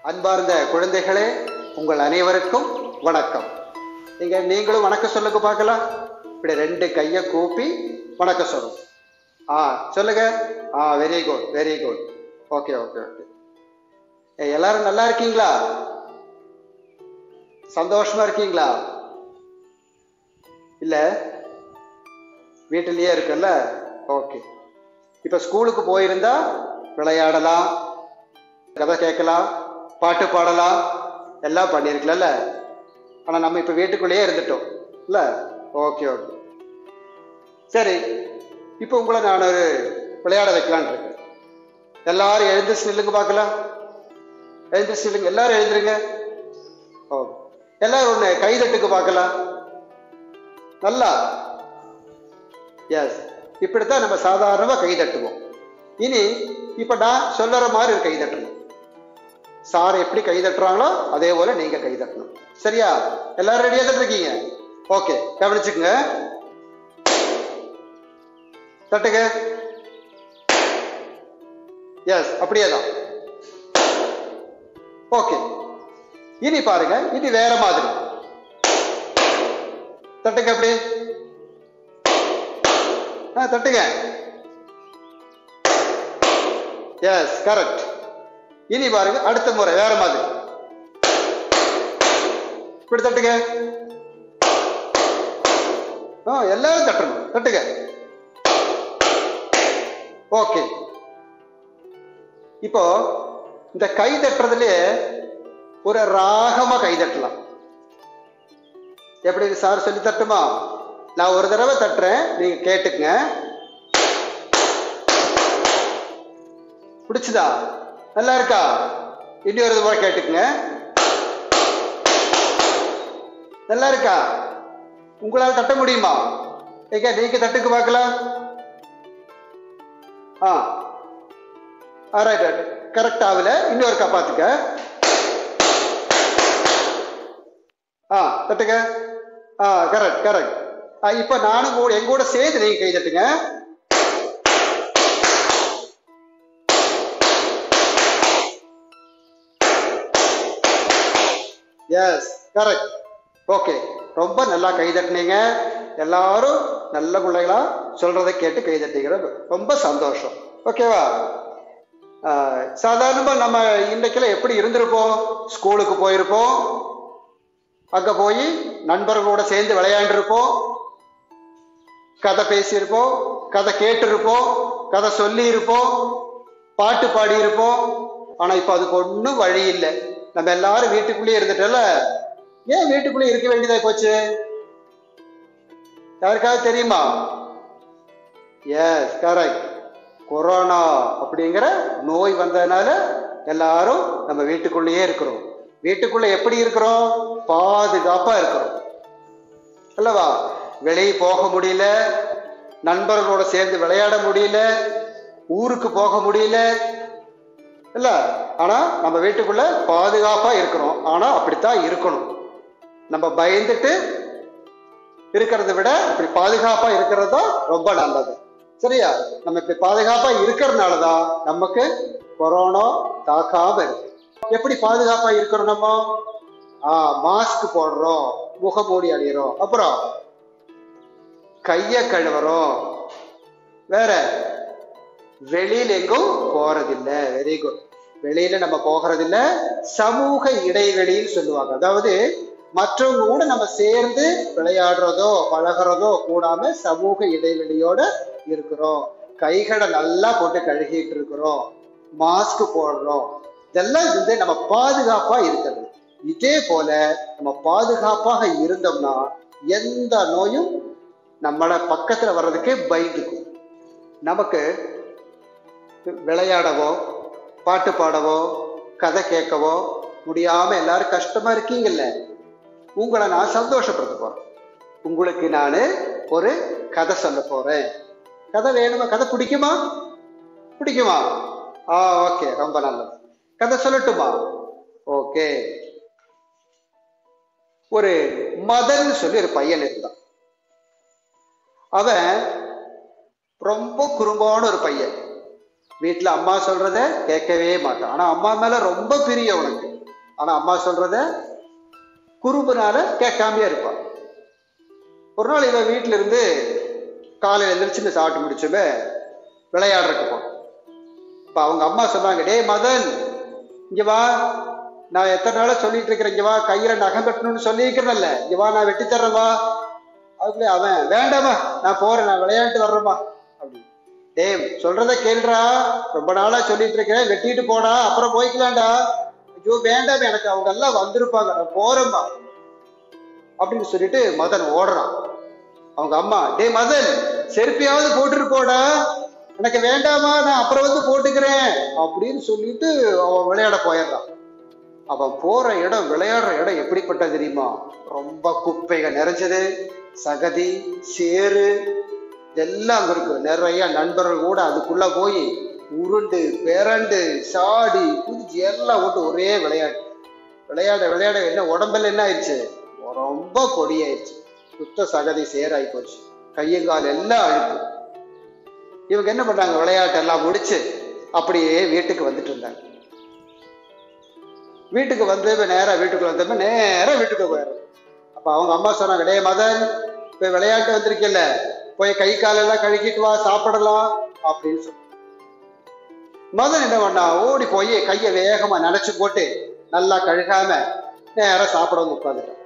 அன்பார்ந்த குழந்தைகளே, உங்கள் அனைவருக்கும் வணக்கம். நீங்களும் வணக்கம் சொல்லுங்க பார்க்கலாம். இப்படி 2 கையை கூப்பி வணக்கம் சொல்லுங்க. சொல்லுங்க. Very good, very good. Okay okay okay. எல்லாரும் நல்லா இருக்கீங்களா? சந்தோஷமா இருக்கீங்களா? இல்ல வீட்டிலேயே இருக்குல்ல? ஓகே. இப்ப ஸ்கூலுக்கு போயிருந்தா விளையாடலாம், கதை கேட்கலாம், பாட்டு பாடலாம், எல்லாம் பண்ணியிருக்கல. ஆனா நம்ம இப்ப வீட்டுக்குள்ளேயே இருந்துட்டோம் இல்ல? ஓகே ஓகே சரி. இப்ப உங்களை நான் ஒரு விளையாட வைக்கலான் இருக்கேன். எல்லாரும் எழுந்திருச்சு நில்லுங்க பார்க்கலாம். எழுந்திருச்சு நில்லுங்க, எல்லாரும் எழுந்துருங்க. ஓகே, எல்லாரும் ஒண்ணு கைதட்டுக்கு பார்க்கலாம். நல்லா. எஸ், இப்படித்தான் நம்ம சாதாரணமா கை தட்டுவோம். இனி இப்ப நான் சொல்லுற மாதிரி கை தட்டணும். சார் எப்படி கை தட்டுறாங்களோ அதே போல நீங்க கை தட்டணும். சரியா? எல்லாரும் ரெடியா தான் இருக்கீங்க? ஓகே, கவனிச்சுக்குங்க. தட்டுங்க. எஸ், அப்படியேதான். ஓகே, இனி பாருங்க, இது வேற மாதிரி. தட்டுங்க. அப்படி தட்டுங்க. Yes, correct. இனி பாருங்க, அடுத்த முறை வேற மாதிரி. இப்படி தட்டுங்க. எல்லாரும் தட்டணும். தட்டுங்க. ஓகே. இப்போ இந்த கை தட்டுறதுலயே ஒரு ராகமா கை தட்டலாம். எப்படி சார் சொல்லி தட்டுமா? நான் ஒரு தடவை தட்டுறேன், நீங்க கேட்டுக்குங்க. பிடிச்சதா? நல்லா இருக்கா? இனி ஒரு முறை கேட்டுக்குங்க. நல்லா இருக்கா? உங்களால் தட்ட முடியுமா? நீங்க தட்டுக்கு பார்க்கலாம். கரெக்ட் ஆகல. இன்னொரு காப்பாத்துக்க. தட்டுங்க. Correct correct. இப்ப நானும் எங்கூட சேர்த்து நீங்க கை தட்டுங்க. Yes, correct. ஓகே, ரொம்ப நல்லா கை தட்டினீங்க. எல்லாரும் நல்ல பிள்ளைகளா சொல்றதை கேட்டு கை தட்டிக்கிறது ரொம்ப சந்தோஷம். ஓகேவா? சாதாரணமா நம்ம இன்றைக்கெல்லாம் எப்படி இருந்திருப்போம்? ஸ்கூலுக்கு போயிருப்போம், அங்க போய் நண்பர்களோட சேர்ந்து விளையாண்டு இருப்போம், கதை பேசியிருப்போம், கதை கேட்டு இருப்போம், கதை சொல்லி இருப்போம், பாட்டு பாடி இருப்போம். ஆனா இப்ப அதுக்கு ஒன்றும் வழி இல்லை. நம்ம எல்லாரும் வீட்டுக்குள்ளேயே இருந்துட்டோம்ல. ஏன் வீட்டுக்குள்ளே இருக்க வேண்டியதா போச்சு? யாருக்காவது தெரியுமா? S, correct. கொரோனா அப்படிங்கிற நோய் வந்ததுனால எல்லாரும் நம்ம வீட்டுக்குள்ளேயே இருக்கிறோம். வீட்டுக்குள்ள எப்படி இருக்கிறோம்? பாதுகாப்பா இருக்கிறோம் அல்லவா? வெளியே போக முடியல, நண்பர்களோட சேர்ந்து விளையாட முடியல, ஊருக்கு போக முடியல இல்ல. ஆனா நம்ம வீட்டுக்குள்ள பாதுகாப்பா இருக்கிறோம். ஆனா அப்படித்தான் இருக்கணும். நம்ம பயந்துட்டு இருக்கிறத விட இப்படி பாதுகாப்பா இருக்கிறது தான் ரொம்ப நல்லது. சரியா? நம்ம இப்படி பாதுகாப்பா இருக்கிறதுனாலதான் நமக்கு கொரோனா தாக்காம இருக்கு. எப்படி பாதுகாப்பா இருக்கிறோம்? நம்ம மாஸ்க் போடுறோம், முகமூடி அணிகிறோம், அப்புறம் கைய கழுவுறோம், வேற வெளியில எங்கும் போறதில்லை. Very good. வெளியில நம்ம போகிறதில்லை. சமூக இடைவெளின்னு சொல்லுவாங்க. அதாவது மற்றவங்க கூட நம்ம சேர்ந்து விளையாடுறதோ பழகிறதோ கூடாம சமூக இடைவெளியோட இருக்கிறோம். கைகளை நல்லா போட்டு கழுகிட்டு இருக்கிறோம், மாஸ்க் போடுறோம். இதெல்லாம் நம்ம பாதுகாப்பா இருக்கிறது. இதே போல நம்ம பாதுகாப்பாக இருந்தோம்னா எந்த நோயும் நம்மள பக்கத்துல வர்றதுக்கே பயந்துக்கும். நமக்கு விளையாடவோ பாட்டு பாடவோ கதை கேட்கவோ முடியாம எல்லாரும் கஷ்டமா இருக்கீங்கல்ல. உங்களை நான் சந்தோஷப்படுத்த போறேன். உங்களுக்கு நான் ஒரு கதை சொல்ல போறேன். கதை வேணுமா? கதை பிடிக்குமா? பிடிக்குமா? ஓகே, ரொம்ப நல்லது. கதை சொல்லட்டுமா? ஓகே. ஒரு மதன் சொல்லி ஒரு பையன் இருந்தான். அவன் ரொம்ப குறும்பான ஒரு பையன். வீட்டுல அம்மா சொல்றத கேட்கவே மாட்டான். ஆனா அம்மா மேல ரொம்ப பிரியம் அவனுக்கு. ஆனா அம்மா சொல்றத குறும்புனால கேட்காமையே இருப்பான். ஒரு நாள் இவன் வீட்டுல இருந்து காலையில எழுந்திரிச்சு சாப்பிட்டு முடிச்சுமே விளையாடுறதுக்கு போனான். இப்ப அவங்க அம்மா சொன்னாங்க, டே மதன் இங்க வா, நான் எத்தனை நாளா சொல்லிட்டு இருக்கிறேன், இங்க வா, கையில நகம் வெட்டணும்னு சொல்லியிருக்கிறேன்ல, இங்க வா நான் வெட்டி தர்றேன் வா. அதுக்குள்ளே அவன், வேண்டாமா நான் போறேன், நான் விளையாண்டு வர்றேம்மா அப்படி. டே சொல்றத கேள்றா, ரொம்ப நாளா சொல்லிட்டு இருக்கேன், வெட்டிட்டு போடா, அப்புறம் போய்க்கலாம்டா. ஐயோ வேண்டாம், எனக்கு அவங்க எல்லாம் வந்திருப்பாங்க, நான் போறேம்மா அப்படின்னு சொல்லிட்டு மதன் ஓடுறான். அவங்க அம்மா, டே மதன் செருப்பியாவது போட்டுட்டு போடா, எனக்கு வேண்டாமா நான் அப்புறம் வந்து போட்டுக்கிறேன் அப்படின்னு சொல்லிட்டு அவன் விளையாட போயிடுறான். அவன் போற இடம், விளையாடுற இடம் எப்படிப்பட்ட தெரியுமா? ரொம்ப குப்பைகள் நிறைஞ்சது, சகதி, சேரு இதெல்லாம் அங்க இருக்கு. நிறைய நண்பர்கள் கூட அதுக்குள்ள போய் உருண்டு பேரண்டு சாடி குதிச்சு எல்லாம் போட்டு ஒரே விளையாடு. விளையாட விளையாட என்ன உடம்பெல்லாம் என்ன ஆயிடுச்சு, ரொம்ப பொடியாயிடுச்சு, சுத்த சகதி சேராய் போச்சு, கையங்கால் எல்லாம் அழுக்கு. இவங்க என்ன பண்ணாங்க, விளையாட்டு எல்லாம் முடிச்சு அப்படியே வீட்டுக்கு வந்துட்டு இருந்தாங்க. வீட்டுக்கு வந்து நேரா வீட்டுக்குள்ள வந்தப்ப நேரா வீட்டுக்கு போயிடுறோம். அப்ப அவங்க அம்மா சொன்னாங்க, டே மதன் இப்ப விளையாட்டு வந்திருக்கல, போய் கை காலெல்லாம் கழுகிட்டு வா, சாப்பிடலாம் அப்படின்னு சொன்ன. மதன் என்ன பண்ணா, ஓடி போய் கையை வேகமா நினைச்சு போட்டு நல்லா கழுகாம நேரம் சாப்பிட வந்து உட்காந்துட்டான்.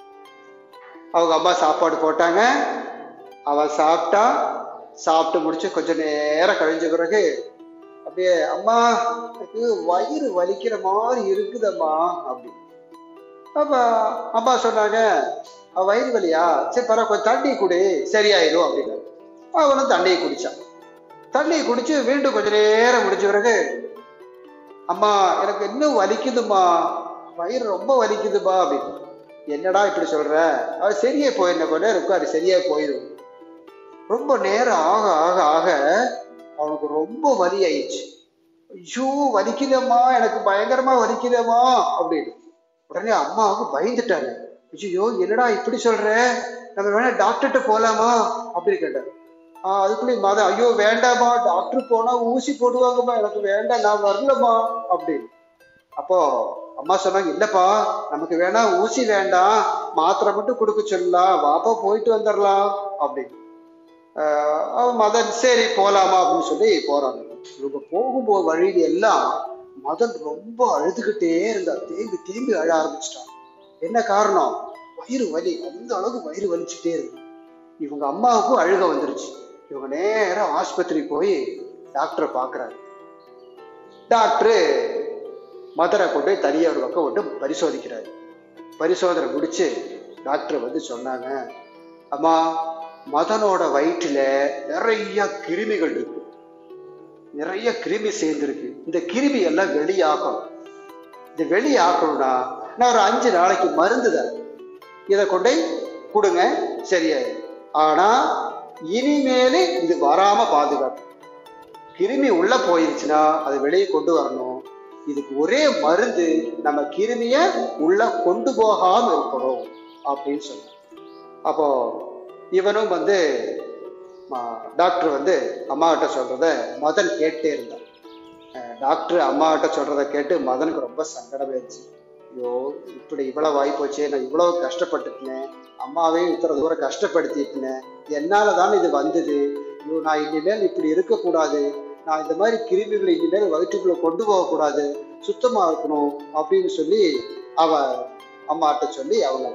அவங்க அம்மா சாப்பாடு போட்டாங்க, அவன் சாப்பிட்டான். சாப்பிட்டு முடிச்சு கொஞ்ச நேரம் கழிஞ்ச பிறகு அப்படியே, அம்மா எனக்கு வயிறு வலிக்கிற மாதிரி இருக்குதம்மா அப்படி. அப்ப அம்மா சொன்னாங்க, வயிறு வலியா, சரி பரவாயில்ல கொஞ்சம் தண்ணி குடி சரியாயிடும் அப்படின்னு. அவனும் தண்ணியை குடிச்சான். தண்ணியை குடிச்சு மீண்டும் கொஞ்ச நேரம் முடிச்ச பிறகு, அம்மா எனக்கு இன்னும் வலிக்குதுமா, வயிறு ரொம்ப வலிக்குதுமா அப்படின்னு. என்னடா இப்படி சொல்ற, அது சரியே போயிருந்த கொஞ்ச நேரம் இருக்கும், அது சரியா போயிடும். ரொம்ப நேரம் ஆக ஆக ஆக அவனுக்கு ரொம்ப வலி ஆயிடுச்சு. ஐயோ வலிக்குதம்மா, எனக்கு பயங்கரமா வலிக்குதம்மா அப்படின்னு. உடனே அம்மாவுக்கு பயந்துட்டாங்க. ஐயோ என்னடா இப்படி சொல்ற, நம்ம வேணா டாக்டர்கிட்ட போலாமா அப்படின்னு கேட்டாங்க. அதுக்குள்ளே மதம், ஐயோ வேண்டாமா, டாக்டர் போனா ஊசி போடுவாங்கம்மா, எனக்கு வேண்டாம், நான் வரலம்மா அப்படின்னு. அப்போ அம்மா சொன்னாங்க, இல்லப்பா நமக்கு வேணா ஊசி வேண்டாம், மாத்திரை மட்டும் கொடுக்க சொல்லலாம், வாப்பா போயிட்டு வந்துடலாம் அப்படின்னு. மதன் சரி போலாமா அப்படின்னு சொல்லி போறாங்க. இவங்க போகும்போது வழியில எல்லாம் மதன் ரொம்ப அழுதுகிட்டே இருந்தா, தேம்பி தேம்பி அழ ஆரம்பிச்சிட்டான். என்ன காரணம், வயிறு வலி, அந்த அளவுக்கு வயிறு வலிச்சுட்டே இருக்கு. இவங்க அம்மாவுக்கும் அழுக வந்துருச்சு. இவங்க நேரம் ஆஸ்பத்திரி போய் டாக்டரை பாக்குறாங்க. டாக்டரு மதனை கொண்டு தனியா ஒரு பக்கம் கொண்டு பரிசோதிக்கிறாரு. பரிசோதனை முடிச்சு டாக்டர் வந்து சொன்னாங்க, அம்மா மதனோட வயிற்றுல நிறைய கிருமிகள் இருக்கு, நிறைய கிருமி சேர்ந்துருக்கு, இந்த கிருமி எல்லாம் வெளியாக்கணும். இந்த வெளியாக்கணும்னா நான் ஒரு 5 நாளைக்கு மருந்து தரேன், இதை கொண்டு கொடுங்க சரியாயிடும். ஆனா இனிமேலே இது வராம பாதுகாக்கணும். கிருமி உள்ள போயிருச்சுன்னா அதை வெளியே கொண்டு வரணும். இதுக்கு ஒரே மருந்து, நம்ம கிருமிய உள்ள கொண்டு போகாம இருக்கணும் அப்படின்னு சொன்ன. அப்போ இவனும் வந்து டாக்டர் வந்து அம்மா கிட்ட சொல்றத மதன் கேட்டே இருந்தான். டாக்டர் அம்மா கிட்ட சொல்றத கேட்டு மதனுக்கு ரொம்ப சங்கடமாயிடுச்சு. ஐயோ இப்படி இவ்வளவு வாய்ப்போச்சே, நான் இவ்வளவு கஷ்டப்பட்டுட்டேன், அம்மாவையும் இத்தனை தூரம் கஷ்டப்படுத்திட்டேன், என்னாலதான் இது வந்தது, ஐயோ நான் இனிமேல் இப்படி இருக்கக்கூடாது, நான் இந்த மாதிரி கிருமிகளை இனிமேல் வயிற்றுக்குள்ள கொண்டு போகக்கூடாது, சுத்தமா இருக்கணும் அப்படின்னு சொல்லி அவ அம்மாட்ட சொல்லி அவங்க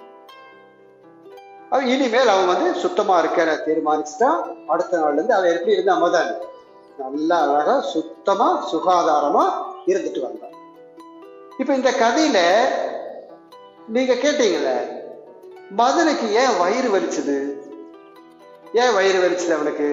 அவன் இனிமேல் அவன் வந்து சுத்தமா இருக்க தீர்மானிச்சுட்டான். அடுத்த நாள்ல இருந்து அவன் எப்படி இருந்தா, மதன் நல்லா அழகா சுத்தமா சுகாதாரமா இருந்துட்டு வந்தான். இப்ப இந்த கதையில நீங்க கேட்டீங்கல்ல, மதனுக்கு ஏன் வயிறு வலிச்சது, ஏன் வயிறு வலிச்சது அவனுக்கு?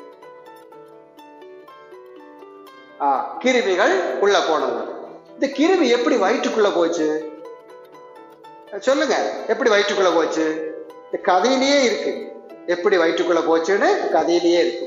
கிருமிகள் உள்ள போனது. இந்த கிருமி எப்படி வயிற்றுக்குள்ள போச்சு சொல்லுங்க, எப்படி வயிற்றுக்குள்ள போச்சு? இந்த கதையிலேயே இருக்கு, எப்படி வயிற்றுக்குள்ள போச்சுன்னு கதையிலேயே இருக்கு.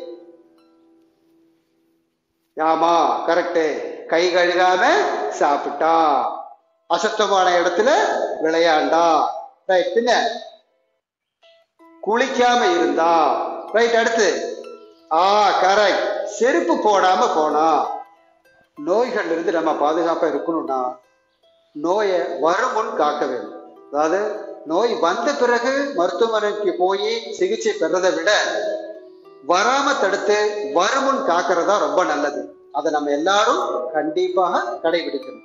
ஆமா கரெக்டு, கை கழுகாம சாப்பிட்டா, அசுத்தமான இடத்துல விளையாண்டா, ரைட், பின்ன குளிக்காம இருந்தா, ரைட், அடுத்து கரெக்ட், செருப்பு போடாம போனா. நோய்கள் இருந்து நம்ம பாதுகாப்பா இருக்கணும்னா நோயை வரும் முன் காக்க வேண்டும். அதாவது நோய் வந்த பிறகு மருத்துவமனைக்கு போய் சிகிச்சை பெறதை விட வராம தடுத்து வருமுன் காக்கிறதா ரொம்ப நல்லது. அதை நம்ம எல்லாரும் கண்டிப்பாக கடைபிடிக்கணும்.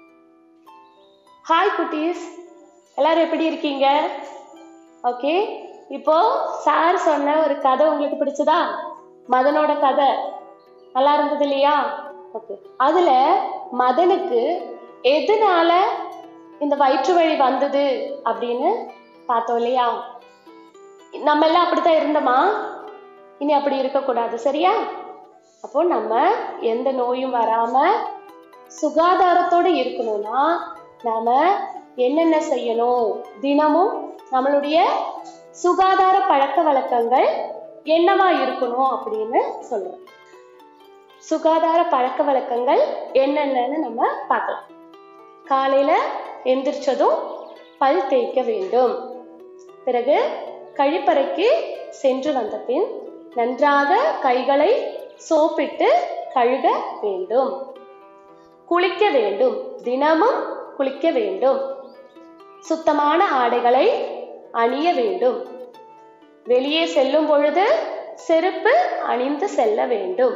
ஹாய் குட்டீஸ், எல்லாரும் எப்படி இருக்கீங்க? ஓகே, இப்போ சார் சொன்ன ஒரு கதை உங்களுக்கு பிடிச்சதா? மதனோட கதை நல்லா இருந்தது இல்லையா? ஓகே, அதுல மதனுக்கு எதனால இந்த வயிற்று வலி வந்தது அப்படின்னு பார்த்தோம் இல்லையா? நம்ம எல்லாம் அப்படித்தான் இருந்தோமா? இனி அப்படி இருக்கக்கூடாது, சரியா? அப்போ நம்ம எந்த நோயும் வராம சுகாதாரத்தோடு இருக்கணும்னா நாம என்னென்ன செய்யணும்? தினமும் நம்மளுடைய சுகாதார பழக்க வழக்கங்கள் என்னவா இருக்கணும் அப்படின்னு சொல்றோம். சுகாதார பழக்க வழக்கங்கள் என்னென்னு நம்ம பார்க்கலாம். காலையில எந்திரிச்சதும் பல் தேய்க்க வேண்டும். பிறகு கழிப்பறைக்கு சென்று வந்த பின் நன்றாக கைகளை சோப்பிட்டு கழுக வேண்டும். குளிக்க வேண்டும், தினமும் குளிக்க வேண்டும். சுத்தமான ஆடைகளை அணிய வேண்டும். வெளியே செல்லும் பொழுது செருப்பு அணிந்து செல்ல வேண்டும்.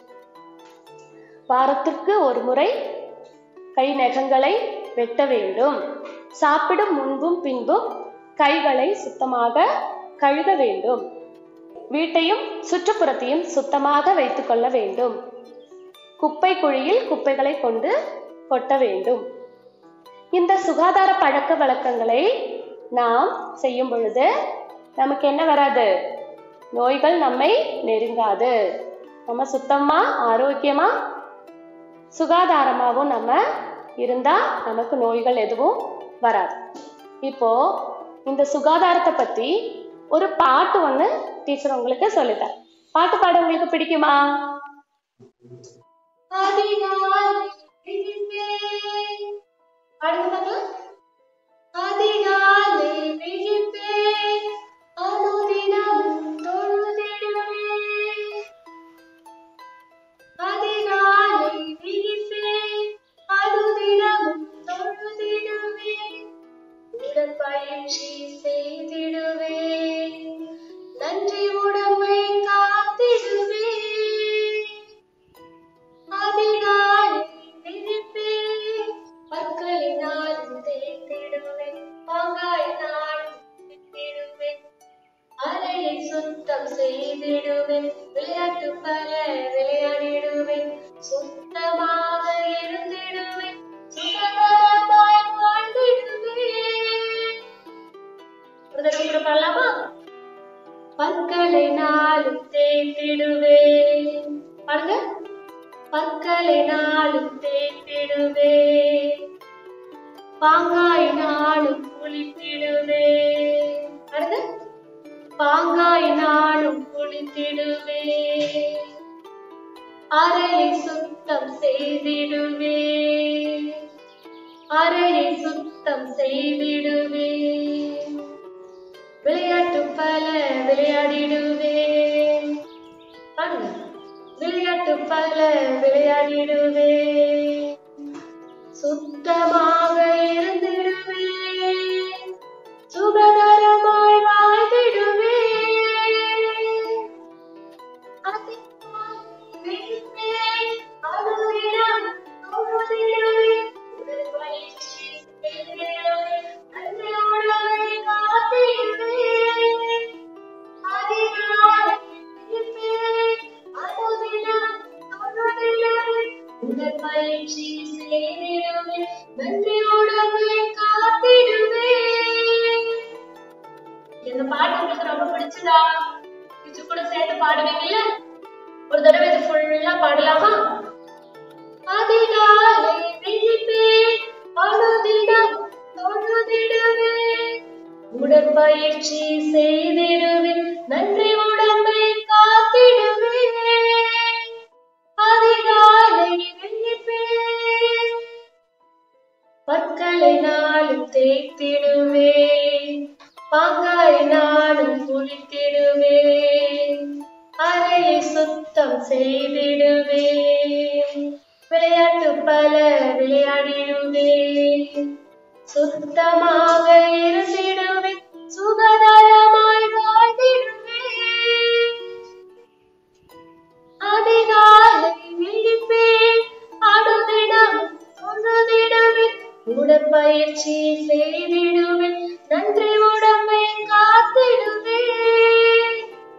வாரத்திற்கு ஒரு முறை கை நகங்களை வெட்ட வேண்டும். சாப்பிடும் முன்பும் பின்பும் கைகளை சுத்தமாக கழுவ வேண்டும். வீட்டையும் சுற்றுப்புறத்தையும் சுத்தமாக வைத்துக் கொள்ள வேண்டும். குப்பை குழியில் குப்பைகளை கொண்டு கொட்ட வேண்டும். இந்த சுகாதார பழக்க வழக்கங்களை நாம் செய்யும் பொழுது நமக்கு என்ன வராது? நோய்கள் நம்மை நெருங்காது. நம்ம சுத்தமா ஆரோக்கியமா சுகாதாரமாகவும் நம்ம இருந்தா நமக்கு நோய்கள் எதுவும் வராது. இப்போ இந்த சுகாதாரத்தை பத்தி ஒரு பாட்டு ஒண்ணு டீச்சர் உங்களுக்கு சொல்லிட்டார். பாட்டு பாட உங்களுக்கு பிடிக்குமா? பயிற்சி செய்திடுவே, நன்றி உடம்பை காத்திடுவே, அதிகாலை விழிப்பே, பற்களினால் தேய்த்திடுவே, பாங்காய் நான் விட்டிடுவே, அறையை சுத்தம் செய்திடுவே, விளையாட்டு பல விளையாடிடுவே, சுத்தமாக இருந்திடுவே, சுகாதாரமாய் வாழ்ந்திடுவே. பண்ணலாமா? பற்களை நாளும் தேய்த்திடுவே, பாருங்க, பற்களை நாளும் தேய்த்திடுவே, பாங்காய் நாளும் குளித்திடுவே, பாருங்க, பாங்காய் நாளும் குளித்திடுவே, அறையை சுத்தம் செய்திடுவே, அறையை சுத்தம் செய்திடுவே, விளையாட்டு பல விளையாடிடுவே, விளையாட்டு பல விளையாடிடுவே, சுத்தமாக இருந்திடுவே, சுகாதாரமாய் வாழ்ந்திடுவே, பயிற்சி செய்திடுவே, நன்றியோடு காத்திடுவே. இந்த பாட்டு உங்களுக்கு ரொம்ப பிடிச்சதா? இது கூட சேர்த்து பாடுவீங்கல்ல? ஒரு தடவை இது ஃபுல்லா பாடலாமா? அதிகாலை விழிப்பே, அனுதினம் தொழுதிடுவே, உடற்பயிற்சி செய்திடுவே, நன்றி உடம்பை காத்திடுவே, அதிகாலை விழிப்பே, பற்களை நாளும் தேய்த்திடுவே, பாங்காய் நாளும் குளித்திடுவே, அறையை சுத்தம் செய்திடுவே, விளையாட்டு பல விளையாடிடுவே, சுத்தமாக இருந்திடுவேன், சுகாதாரமாய் வாழ்ந்திடுவேன். அதிகாலை விழிப்பேன், அனுதினம் தொழுதிடுவேன், உடற்பயிற்சி செய்திடுவேன், நன்றி உடம்பை காத்திடுவேன்.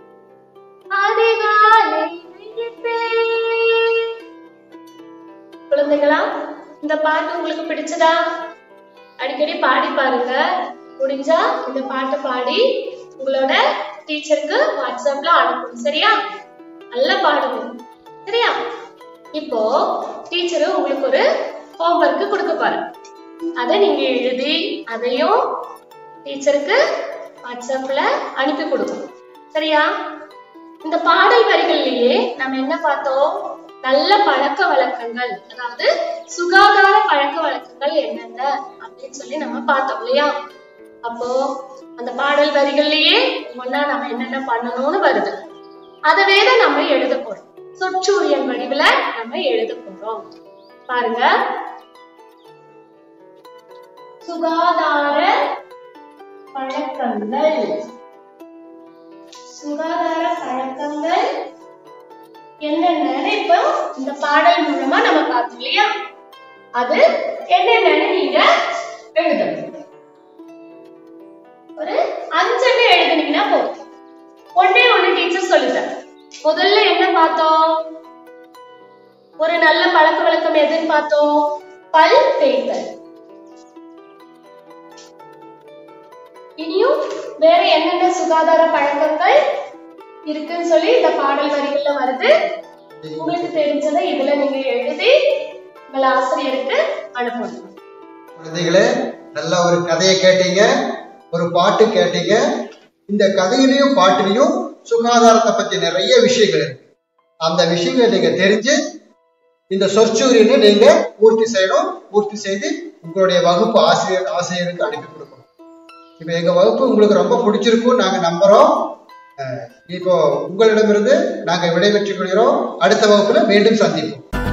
அதிகாலை விழிப்பேன். குழந்தைகளா, இந்த பாட்டு உங்களுக்கு பிடிச்சதா? அடிக்கடி பாடி பாருங்க. முடிஞ்சா இந்த பாட்டை பாடி உங்களோட டீச்சருக்கு வாட்ஸ்அப்ல அனுப்புங்க. சரியா? நல்லா பாடுங்க. சரியா? இப்போ டீச்சர் உங்களுக்கு ஒரு ஹோம்வொர்க் கொடுக்க போறேன். அதை நீங்க எழுதி அதையும் டீச்சருக்கு வாட்ஸ்அப்ல அனுப்பி கொடுக்கணும். சரியா? இந்த பாடல் வரிகள்லயே நம்ம என்ன பார்த்தோம்? நல்ல பழக்க வழக்கங்கள், அதாவது சுகாதார பழக்க வழக்கங்கள் என்னென்ன அப்படின்னு சொல்லி நம்ம பார்த்தோம் இல்லையா? அப்போ அந்த பாடல் வரிகள்லயே ஒன்னா நம்ம என்னென்ன பண்ணணும்னு வருது. அதவே தான் நம்ம எழுத போறோம். சொற்றூரியன் வடிவுல நம்ம எழுத போறோம். பாருங்க, சுகாதார பழக்கங்கள். சுகாதார பழக்கங்கள் என்னென்னு இப்போ இந்த பாடல் மூலமா நம்ம பார்த்தோம் இல்லையா? அது என்னென்னு நீங்க எழுதணும். ஒரு 5 எழுதுனீங்கன்னா போதும். ஒண்ணே ஒண்ணு டீச்சர் சொல்லிட்டாங்க. முதல்ல என்ன பார்த்தோம்? ஒரு நல்ல பழக்க வழக்கம் எதுன்னு பார்த்தோம்? பல் தேய்த்தல். இனியும் வேற என்னென்ன சுகாதார பழக்கங்கள் இருக்குன்னு சொல்லி இந்த பாடல் வரிகள்ல வருது. உங்களுக்கு தெரிஞ்சதை இதுல நீங்க எழுதி உங்கள் ஆசிரியருக்கு அனுப்பணும். குழந்தைகளே, நல்ல ஒரு கதையை கேட்டீங்க, ஒரு பாட்டு கேட்டீங்க. இந்த கதையிலையும் பாட்டிலையும் சுகாதாரத்தை பத்தி நிறைய விஷயங்கள் இருக்கு. அந்த விஷயங்களை நீங்க தெரிஞ்சு இந்த சொற்சூரியனை நீங்க பூர்த்தி செய்யணும். பூர்த்தி செய்து உங்களுடைய வகுப்பு ஆசிரியருக்கு அனுப்பி கொடுக்கணும். இப்ப எங்க வகுப்பு உங்களுக்கு ரொம்ப பிடிச்சிருக்கும் நாங்க நம்புறோம். இப்போ உங்களிடமிருந்து நாங்க விடைபெற்றுக் கொள்கிறோம். அடுத்த வகுப்புல மீண்டும் சந்திப்போம்.